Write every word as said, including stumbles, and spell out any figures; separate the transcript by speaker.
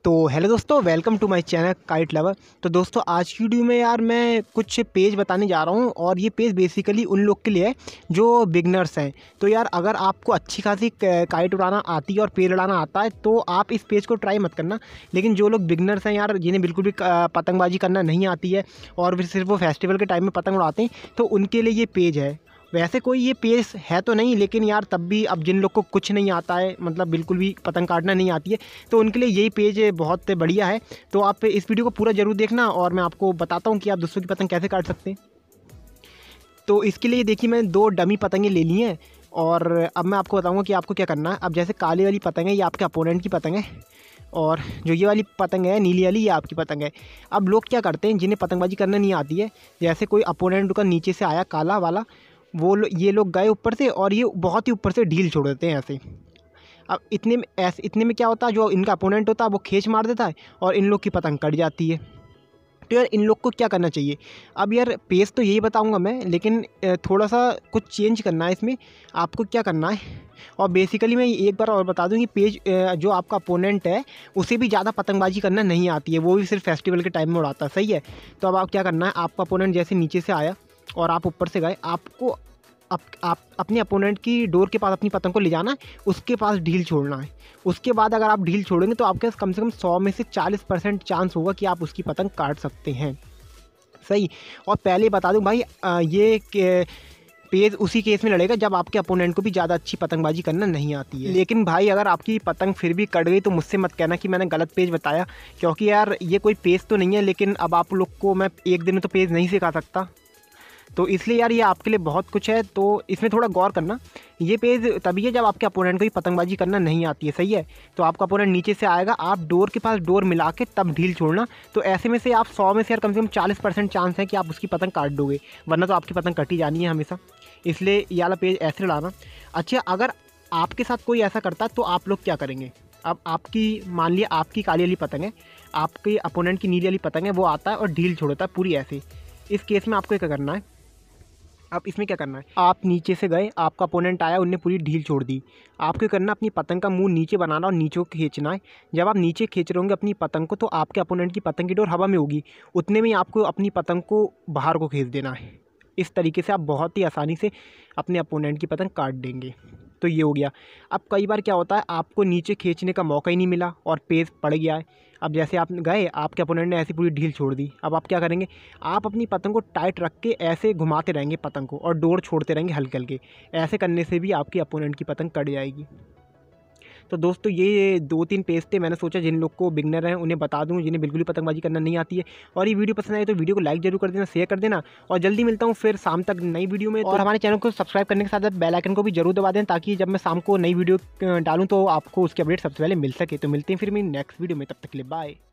Speaker 1: तो हेलो दोस्तों, welcome to my channel kite lover. तो दोस्तों आज की वीडियो में यार मैं कुछ पेज बताने जा रहा हूँ और ये पेज बेसिकली उन लोग के लिए है जो बिगनर्स हैं। तो यार अगर आपको अच्छी खासी काइट उड़ाना आती है और पेड़ उड़ाना आता है तो आप इस पेज को ट्राई मत करना। लेकिन जो लोग बिगनर्स हैं यार, जिन्हें बिल्कुल भी पतंगबाजी करना नहीं आती है और फिर सिर्फ वो फेस्टिवल के टाइम में पतंग उड़ाते हैं, तो उनके लिए ये पेज है। वैसे कोई ये पेज है तो नहीं, लेकिन यार तब भी अब जिन लोग को कुछ नहीं आता है, मतलब बिल्कुल भी पतंग काटना नहीं आती है, तो उनके लिए यही पेज बहुत बढ़िया है। तो आप इस वीडियो को पूरा ज़रूर देखना और मैं आपको बताता हूँ कि आप दूसरों की पतंग कैसे काट सकते हैं। तो इसके लिए देखिए मैंने दो डमी पतंगें ले ली हैं और अब मैं आपको बताऊँगा कि आपको क्या करना है। अब जैसे काली वाली पतंग है, ये आपके अपोनेंट की पतंग है और जो ये वाली पतंग है नीली वाली, ये आपकी पतंग है। अब लोग क्या करते हैं, जिन्हें पतंगबाजी करना नहीं आती है, जैसे कोई अपोनेंट का नीचे से आया काला वाला, वो लो, ये लोग गए ऊपर से और ये बहुत ही ऊपर से ढील छोड़ देते हैं ऐसे। अब इतने में ऐसे इतने में क्या होता है, जो इनका अपोनेंट होता है वो खींच मार देता है और इन लोग की पतंग कट जाती है। तो यार इन लोग को क्या करना चाहिए। अब यार पेज तो यही बताऊंगा मैं, लेकिन थोड़ा सा कुछ चेंज करना है इसमें। आपको क्या करना है, और बेसिकली मैं एक बार और बता दूं कि पेज जो आपका अपोनेंट है उसे भी ज़्यादा पतंगबाजी करना नहीं आती है, वो भी सिर्फ फेस्टिवल के टाइम में उड़ाता है, सही है। तो अब आप क्या करना है, आपका अपोनेंट जैसे नीचे से आया और आप ऊपर से गए, आपको आप, आप अपने अपोनेंट की डोर के पास अपनी पतंग को ले जाना है, उसके पास ढील छोड़ना है। उसके बाद अगर आप ढील छोड़ेंगे तो आपके पास कम से कम सौ में से चालीस परसेंट चांस होगा कि आप उसकी पतंग काट सकते हैं, सही। और पहले बता दूं भाई, ये पेज उसी केस में लड़ेगा जब आपके अपोनेंट को भी ज़्यादा अच्छी पतंगबाजी करना नहीं आती है। लेकिन भाई अगर आपकी पतंग फिर भी कट गई तो मुझसे मत कहना कि मैंने गलत पेज बताया, क्योंकि यार ये कोई पेज तो नहीं है, लेकिन अब आप लोग को मैं एक दिन में तो पेज नहीं सिखा सकता। तो इसलिए यार ये आपके लिए बहुत कुछ है, तो इसमें थोड़ा गौर करना। ये पेज तभी है जब आपके अपोनेंट को ही पतंगबाजी करना नहीं आती है, सही है। तो आपका अपोनेंट नीचे से आएगा, आप डोर के पास डोर मिला के तब ढील छोड़ना। तो ऐसे में से आप सौ में से यार कम से कम चालीस परसेंट चांस है कि आप उसकी पतंग काट दोगे, वरना तो आपकी पतंग कटी जानी है हमेशा। इसलिए ये वाला पेज ऐसे लड़ाना। अच्छा, अगर आपके साथ कोई ऐसा करता है तो आप लोग क्या करेंगे। अब आपकी मान लिया आपकी काली वाली पतंग है, आपके अपोनेंट की नीली वाली पतंग है, वो आता है और ढील छोड़ता है पूरी ऐसे। इस केस में आपको क्या करना है, अब इसमें क्या करना है, आप नीचे से गए, आपका अपोनेंट आया, उनने पूरी ढील छोड़ दी। आपको करना अपनी पतंग का मुंह नीचे बनाना और नीचे को खींचना है। जब आप नीचे खींच रहे होंगे अपनी पतंग को, तो आपके अपोनेंट की पतंग की डोर हवा में होगी, उतने में आपको अपनी पतंग को बाहर को खींच देना है। इस तरीके से आप बहुत ही आसानी से अपने अपोनेंट की पतंग काट देंगे। तो ये हो गया। अब कई बार क्या होता है, आपको नीचे खींचने का मौका ही नहीं मिला और पेज पड़ गया है। अब जैसे आप गए, आपके अपोनेंट ने ऐसी पूरी ढील छोड़ दी, अब आप क्या करेंगे, आप अपनी पतंग को टाइट रख के ऐसे घुमाते रहेंगे पतंग को और डोर छोड़ते रहेंगे हल्के हल्के। ऐसे करने से भी आपके अपोनेंट की पतंग कट जाएगी। तो दोस्तों ये दो तीन पेज थे, मैंने सोचा जिन लोग को बिगनर हैं उन्हें बता दूं, जिन्हें बिल्कुल भी पतंगबाजी करना नहीं आती है। और ये वीडियो पसंद आए तो वीडियो को लाइक जरूर कर देना, शेयर कर देना, और जल्दी मिलता हूँ फिर शाम तक नई वीडियो में। और हमारे चैनल को सब्सक्राइब करने के साथ साथ बेल आइकन को भी जरूर दबा दें, ताकि जब मैं शाम को नई वीडियो डालूँ तो आपको उसकी अपडेट सबसे पहले मिल सके। तो मिलते हैं फिर मेरी नेक्स्ट वीडियो में, तब तक के लिए बाय।